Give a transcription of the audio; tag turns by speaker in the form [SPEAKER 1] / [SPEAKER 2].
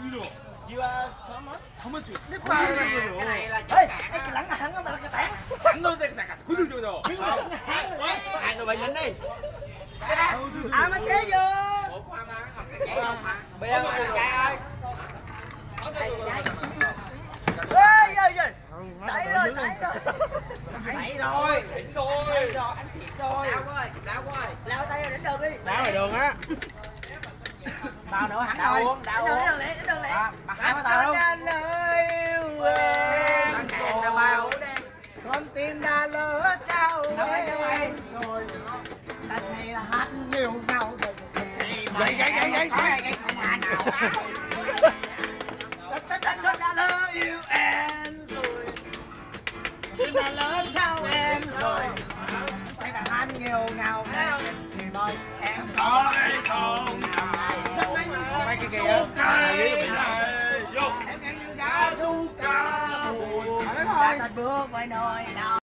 [SPEAKER 1] How much?
[SPEAKER 2] Cái này là
[SPEAKER 3] Ê, cái lẳng hẳn nó là cái tảng.
[SPEAKER 1] Thẳng nó sẽ sạc cuối cùng rồi.
[SPEAKER 2] hai người bạn lính đi.
[SPEAKER 3] À mà xé vô.
[SPEAKER 2] Bây giờ là trai ơi.
[SPEAKER 3] Ê, rồi. Xảy rồi.
[SPEAKER 2] Đẩy rồi. Đỉnh rồi. Anh xịt rồi. Đau quá.
[SPEAKER 3] Lao tay rồi đến đường đi.
[SPEAKER 4] Đá ngoài đường á.
[SPEAKER 2] Đau nữa hẳn rồi.
[SPEAKER 3] Đau luôn. Đường lẹ.
[SPEAKER 2] Mặt hai mà tao luôn. Thằng hẹn tao bao.
[SPEAKER 4] Con tim đã lỡ trao
[SPEAKER 2] em
[SPEAKER 4] rồi. Ta sẽ là hát nhiều nhau.
[SPEAKER 2] Gậy. Không hà nào.
[SPEAKER 4] Ta đã lỡ yêu em rồi. Tim đã lỡ trao em rồi. Sẽ là hát nhiều ngào em. Chỉ mong em có hay không.
[SPEAKER 2] Mấy cái kìa.
[SPEAKER 4] Em nghe như đã ru ca buồn. Đã thật bước với nơi nào.